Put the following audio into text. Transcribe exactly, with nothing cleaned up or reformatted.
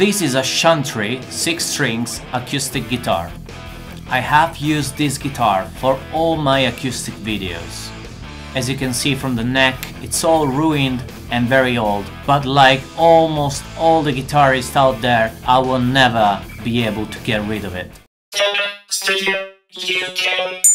This is a Chantry six strings acoustic guitar. I have used this guitar for all my acoustic videos. As you can see from the neck, it's all ruined and very old, but like almost all the guitarists out there, I will never be able to get rid of it. TEBE Studio U K.